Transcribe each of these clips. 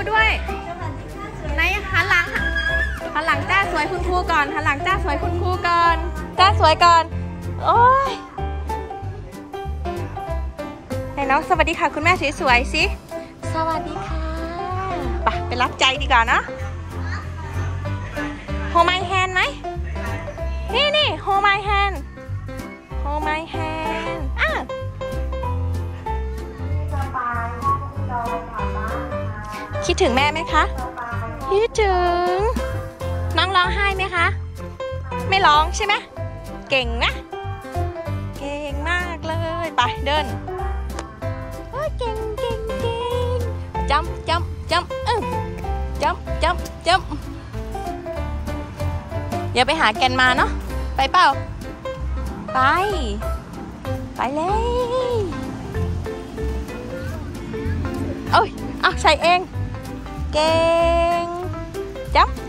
ด้วยไหนหันหลังจ้าสวยคุณครูก่อนหันหลังจ้าสวยคุณครูก่อนจ้าสวยก่อนโอ้ยไหนน้องสวัสดีค่ะคุณแม่สวยๆสิสวัสดีค่ะไปรับใจดีกว่านะHold my hand ไหมนี่ Hold my hand Hold my hand คิดถึงแม่ไหมคะคิดถึงน้องร้องไห้ไหมคะไม่ร้องใช่ไหมเก่งนะเก่งมากเลยไปเดินเก่งจัมอย่าไปหาแกนมาเนาะไปเปล่าไปเลยโอ้ยใส่เองเก่งจัม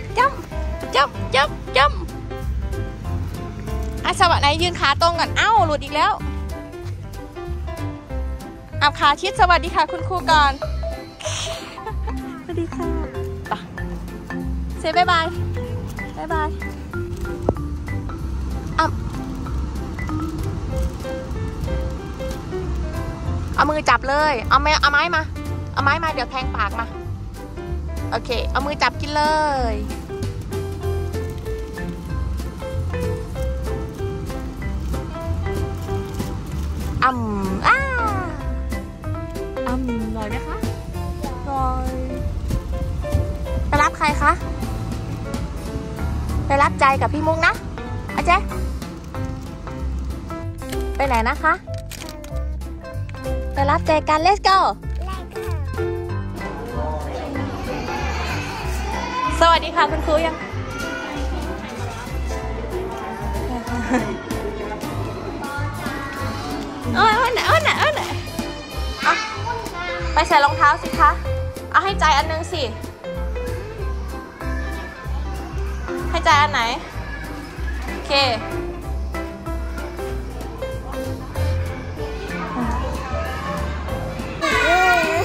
สวัสดีไหนยืนขาตรงก่อนหลุดอีกแล้วขาชิดสวัสดีค่ะคุณครูก่อนสวัสดีค่ะเซบ๊ายบายเอามือจับเลยเอาไม้มาเดี๋ยวแทงปากมาโอเคเอามือจับกินเลยอร่อยไหมคะอร่อยไปรับใครคะไปรับใจกับพี่มุกนะอาเจ๊ไปไหนนะคะไปรับใจกัน let's go สวัสดีค่ะคุณครูยังไปใส่รองเท้าสิคะเอาให้ใจอันนึงสิให้ใจอันไหนโอเค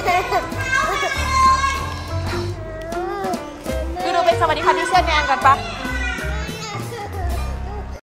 ดูเป็นสวัสดีค่ะที่เสื้อแดงก่อนปะ